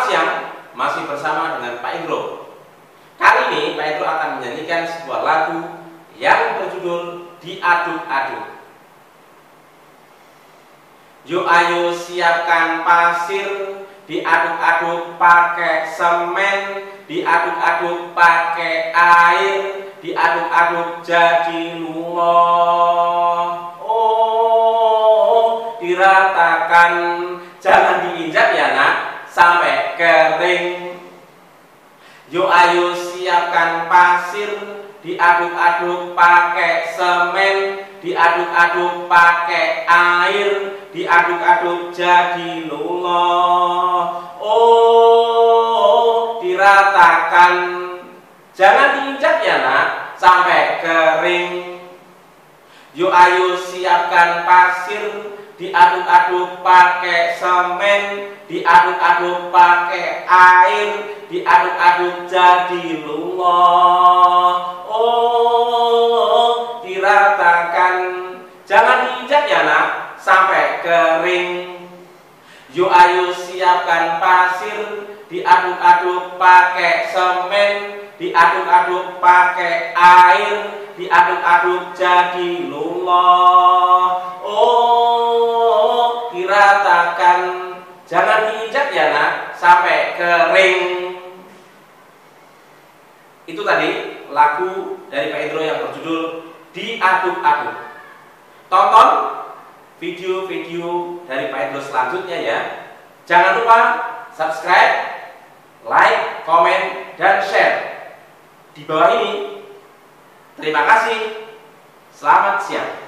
siang, masih bersama dengan Pak Indro. Kali ini Pak Indro akan menyanyikan sebuah lagu yang berjudul Diaduk-aduk. Yuk ayo siapkan pasir, diaduk-aduk pakai semen, diaduk-aduk pakai air, diaduk-aduk jadi luloh. Oh, diratakan, jangan diinjak ya nak, sampai kering. Yuk ayo siapkan pasir, diaduk-aduk pakai semen, diaduk-aduk pakai air, diaduk-aduk jadi luloh. Oh, diratakan, jangan diinjak ya nak, sampai kering. Yuk ayo siapkan pasir, diaduk-aduk pakai semen, diaduk-aduk pakai air, diaduk-aduk jadi luloh. Oh, diratakan, jangan diinjak ya nak, sampai kering. Yuk ayo siapkan pasir, diaduk-aduk pakai semen, diaduk-aduk pakai air, diaduk-aduk jadi luloh. Oh, diratakan, jangan diinjak ya nak, sampai kering. Itu tadi lagu dari Pak Indro yang berjudul Diaduk-aduk. Tonton video-video dari Pak Indro selanjutnya ya. Jangan lupa subscribe, like, komen, dan share di bawah ini. Terima kasih. Selamat siang.